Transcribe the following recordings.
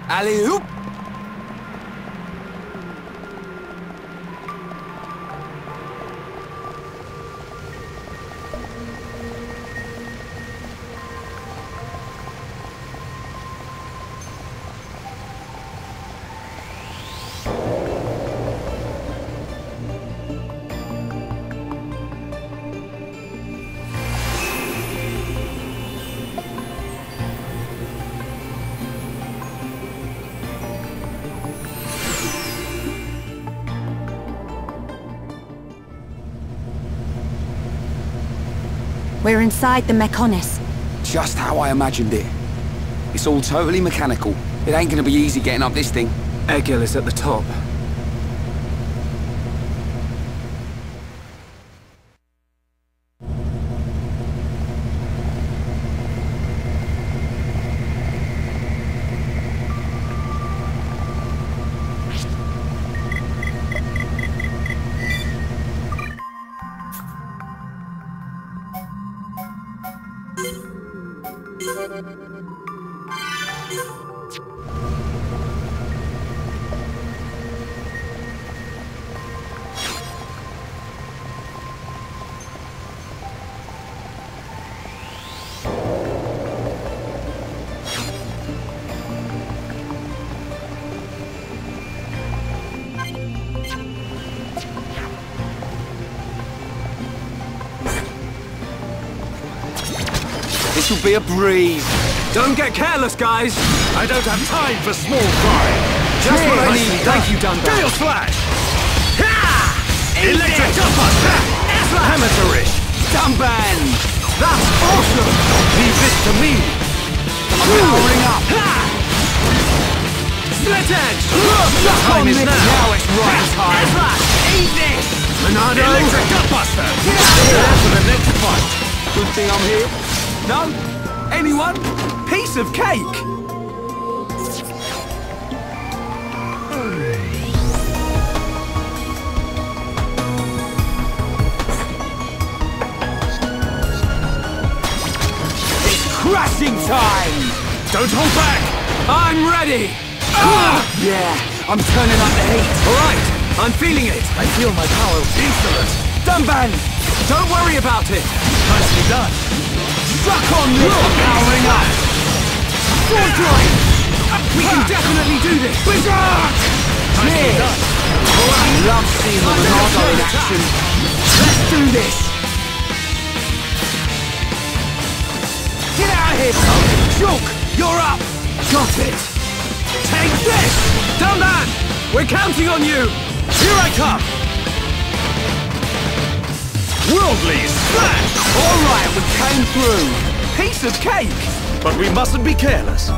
Alley-oop! We're inside the Mechonis. Just how I imagined it. It's all totally mechanical. It ain't gonna be easy getting up this thing. Egil is at the top. This'll be a breeze. Don't get careless, guys! I don't have time for small fry. Just what I need. Thank you, Dunbar. Gale Slash! Electric Gutbuster! Amateurish! Dunban! That's awesome! Leave this to me! I'm powering up! Split Edge! Just time on is this. now. Now it's right time! Eat this! Monado! Electric Gutbuster! Prepare for the next fight! Good thing I'm here. No? Anyone? Piece of cake! It's crashing time! Don't hold back! I'm ready! Yeah, I'm turning up the heat. Alright, I'm feeling it! I feel my power insolent! Dunban! Don't worry about it! Nicely done! Stuck on this! I'm powering up! Sword drive! We can definitely do this! Nicely Cheers! done! I love seeing the Monado in action. Let's do this! Get out of here, son! Shulk, you're up! Got it! Take this! Dunban! We're counting on you! Here I come! Worldly Slash! All right, we came through. Piece of cake! But we mustn't be careless.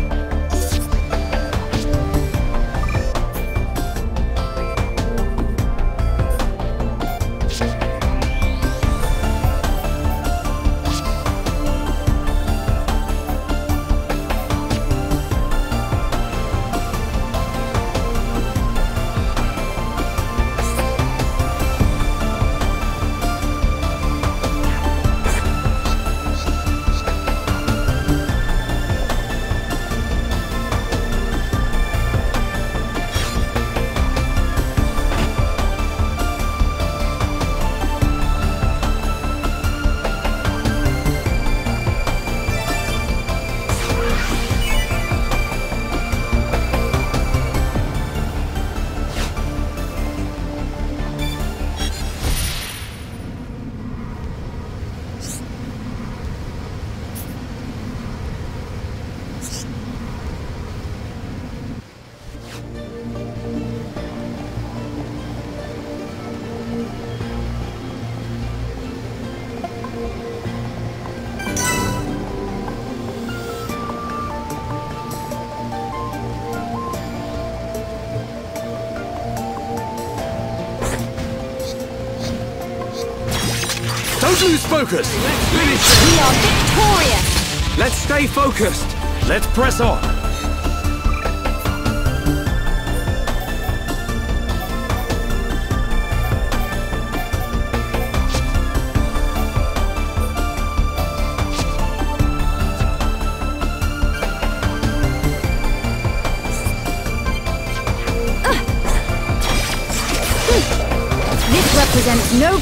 Don't lose focus! Let's finish it! We are victorious! Let's stay focused! Let's press on!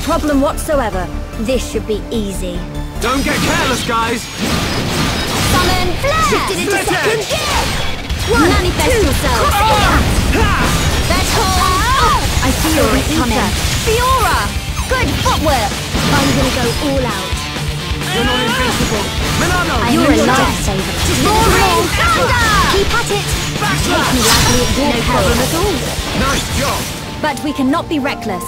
problem whatsoever. This should be easy. Don't get careless, guys! Summon flare! Shifted into second gear! Manifest yourself! That hold! I see your weak coming. Fiora! Good footwork! I'm gonna go all out. You're not invincible! Milano! You're a lifesaver. Roaring thunder! Keep at it! Take me lightly, it's no problem at all. Nice job! But we cannot be reckless.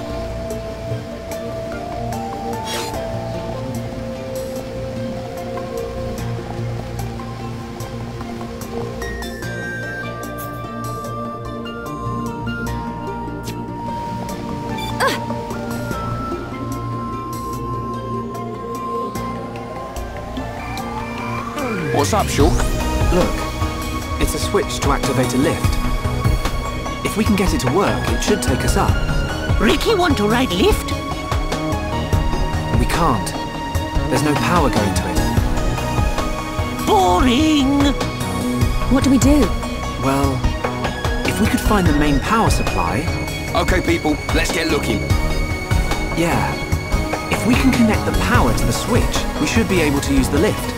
What's up, Shulk? Look, it's a switch to activate a lift. If we can get it to work, it should take us up. Ricky want to ride lift? We can't. There's no power going to it. Boring! What do we do? Well, if we could find the main power supply... Okay, people, let's get looking. Yeah. If we can connect the power to the switch, we should be able to use the lift.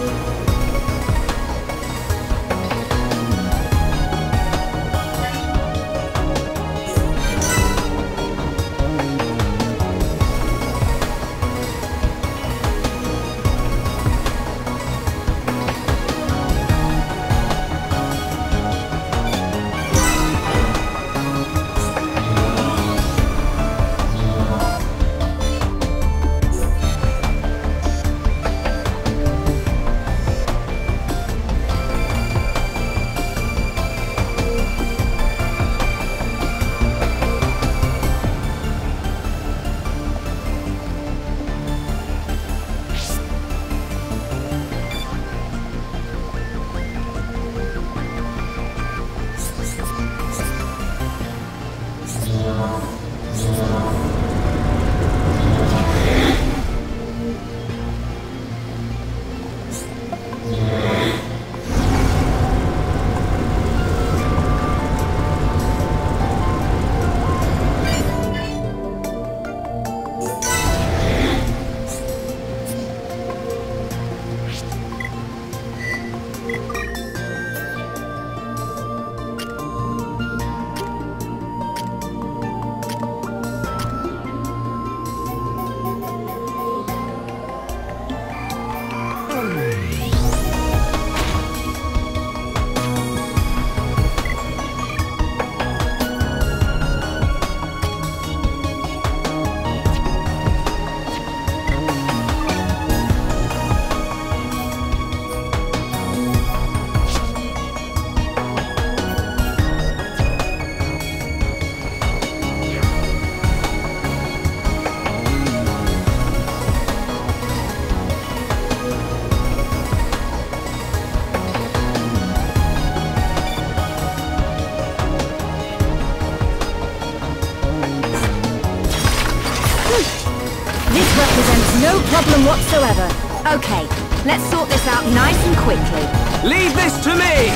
No problem whatsoever. Okay, let's sort this out nice and quickly. Leave this to me!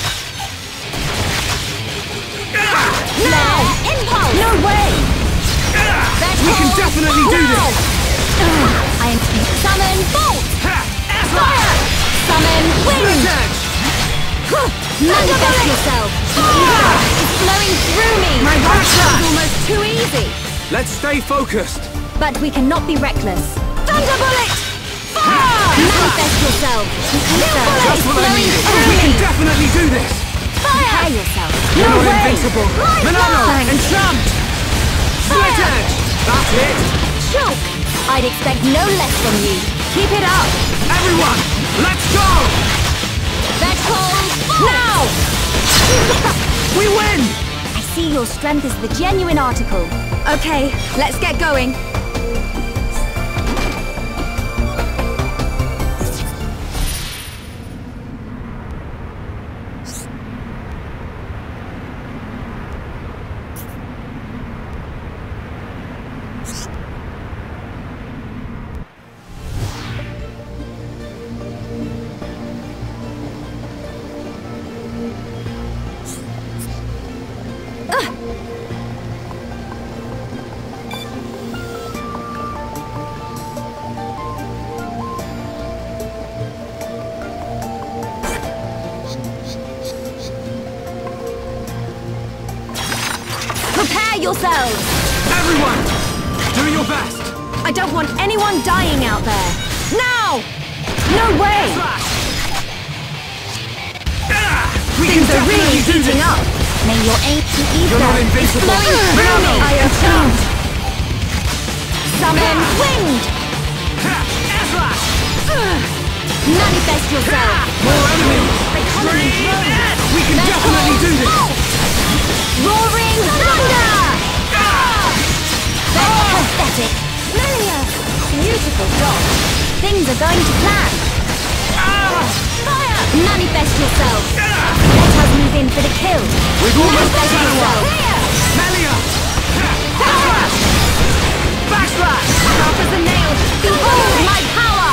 Now! Impulse! No way! We can definitely do this! I am summon bolt! Fire! Summon wind! Split edge! Manifest yourself! It's flowing through me! My rush is almost too easy! Let's stay focused! But we cannot be reckless. Thunder bullet! Fire! Manifest yourself! Just what I needed! We can definitely do this! Fire yourself! You're No not way! invincible! Milano! Enchant! Split edge! That's it! Shulk! I'd expect no less from you. Keep it up! Everyone! Let's go! That hold! Now! We win! I see your strength is the genuine article. Okay, let's get going. yourselves! Everyone! Do your best! I don't want anyone dying out there! Now! No way! Things are really heating up! May your aim to ether! You're not invincible! Flowing through me! I am charmed! Summon wind! Manifest yourself! More enemies! We can definitely do this! Roaring thunder! That's pathetic! Melia! Beautiful dog! Things are going to plan! Fire! Manifest yourself! Let us move in for the kill! We've almost got Manifest that yourself! one! Melia! Backslash! Backslash! Sharp as a nail! Behold my power!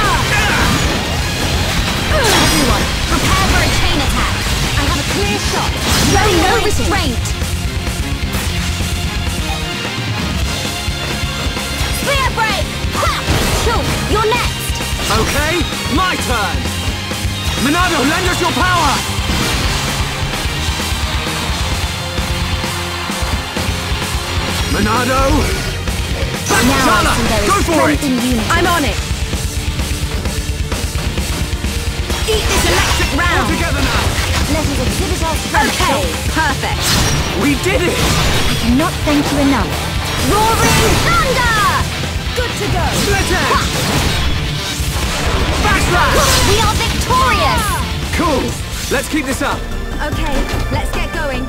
Everyone, prepare for a chain attack! I have a clear shot! Show no restraint! Spear break! Ha! Shulk, you're next! Okay, my turn! Monado, lend us your power! Monado! Now I see there Go is for it! strength in unity. I'm on it! Eat this electric All round! together now! Let us exhibit our strength. Okay, perfect! We did it! I cannot thank you enough. Roaring thunder! Good to go. Split it! Backslash! We are victorious! Cool! Let's keep this up! Okay, let's get going.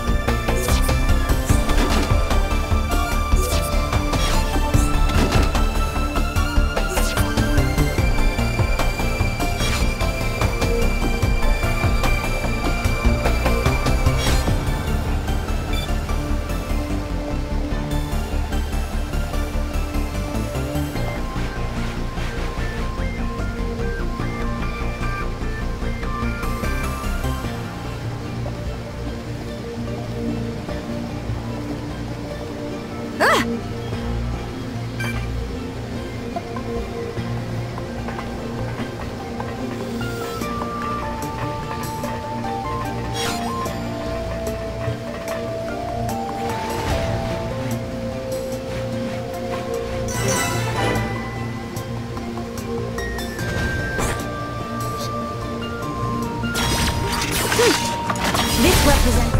This represents...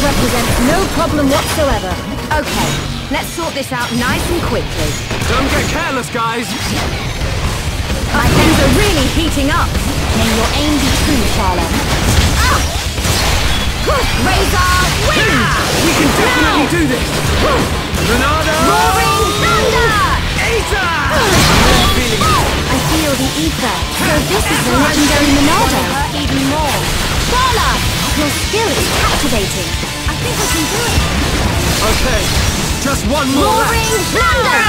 represents no problem whatsoever. Okay, let's sort this out nice and quickly. Don't get careless, guys. My things are really heating up. May your aim be true, Charlotte. Razor, win! We can definitely do this. Ronaldo! Roaring Thunder! Ether! I feel the ether. So this is the legendary Monado. Even more. Charlotte, your skill is captivating. I think I can do it. Okay, just one more Roaring Thunder!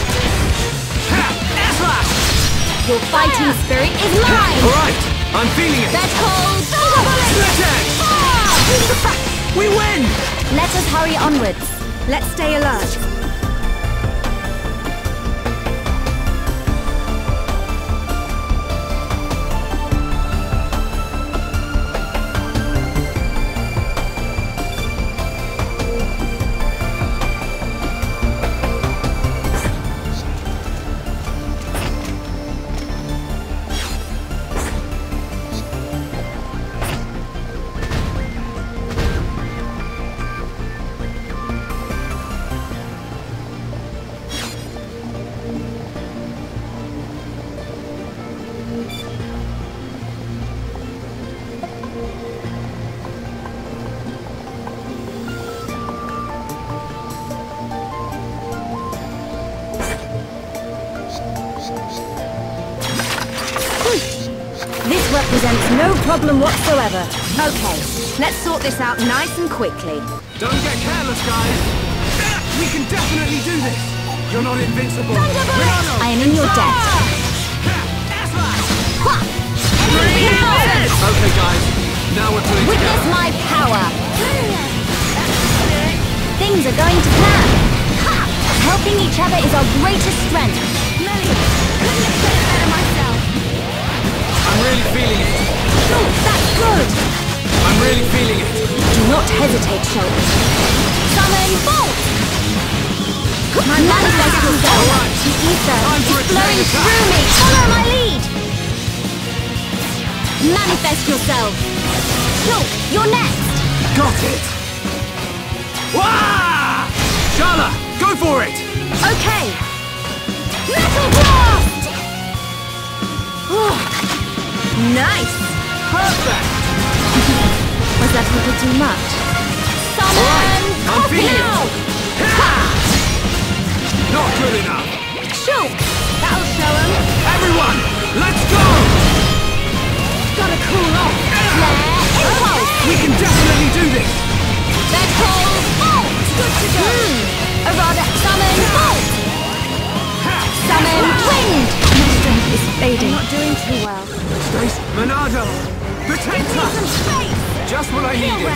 Your fighting spirit is mine! Alright, I'm feeling it. That holds Split Edge! We win! Let us hurry onwards. Let's stay alert. This represents no problem whatsoever. Okay, let's sort this out nice and quickly. Don't get careless, guys. We can definitely do this. You're not invincible. I am in your debt. Okay, guys. Now we're pulling Witness together. my power. Things are going to plan. Helping each other is our greatest strength. Couldn't have said it better myself. I'm really feeling it. Oh, that's good. I'm really feeling it. Do not hesitate, Shulk. Summon Bolt! Manifest yourself. The ether is flowing through me. Follow my lead. Manifest yourself. Shulk, you're next. Got it. Wah! Shala, go for it. Okay. Metal Blast! Oh, nice. Perfect. Was that a little too much? Summon Alright, I'm feeling now! Not good enough. Shulk! That'll show him. Everyone, let's go. Gotta cool off. Flare Impulse! We can definitely do this. Metal Bolt! Good to go. Arada, summon Bolt! Summon Wind! My strength is fading. I'm not doing too well. Stace, Monado, protect us. Just what I needed.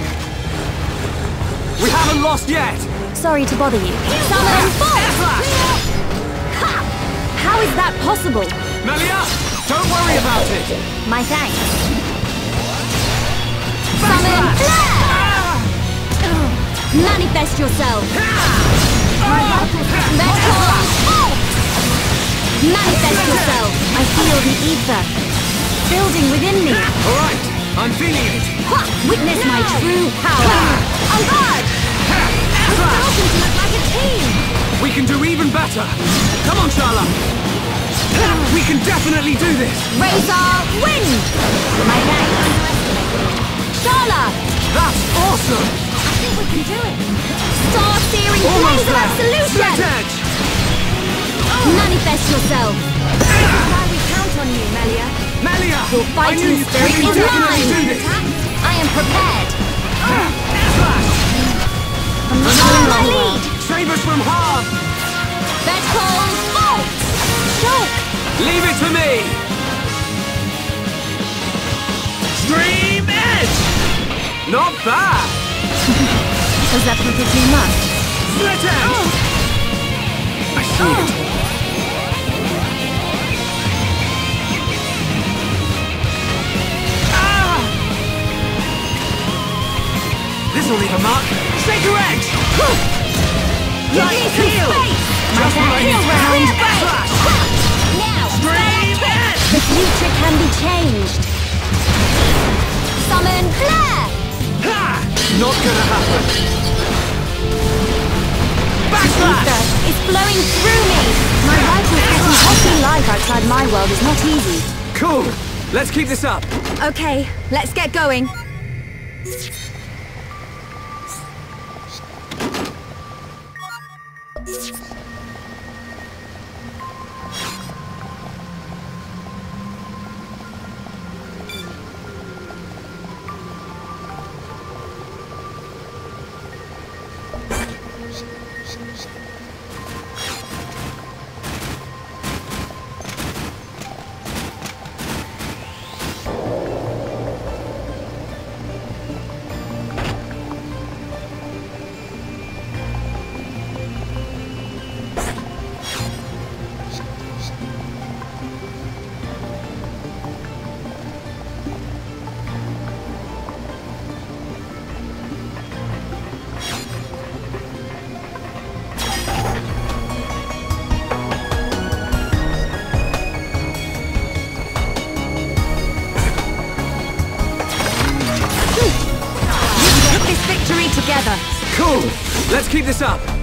We haven't lost yet. Sorry to bother you. Summon Bolt! How is that possible? Melia, don't worry about it. My thanks. Summon Flare! Manifest yourself. Metal Bolt! Manifest yourself. I feel the ether building within me. All right, I'm feeling it. Witness my true power. On guard! We're starting to look like a team. We can do even better. Come on, Shala. We can definitely do this. Razor Wind! My thanks. Shala! That's awesome. I think we can do it. Star Searing Almost Flames of there. Absolution! Split Edge. Manifest yourself. This is why we count on you, Melia. Melia, Your I knew fighting you spirit can is definitely do mine. this. I am prepared. Monado, Follow my lead. save us from harm. Metal Bolt! Shulk! Leave it to me. Stream Edge. Not bad. Was that a little too much? Split Edge. I see it. This'll leave a mark. Shaker Edge. Give me some space! Just what I need. Clear break! Flash. Now! Stream Edge. The future can be changed. Summon Flare! Ha! Not gonna happen? Ether is flowing through me! My rifle's getting healthy life outside my world is not easy. Cool! Let's keep this up! Okay, let's get going. Together. Cool! Let's keep this up!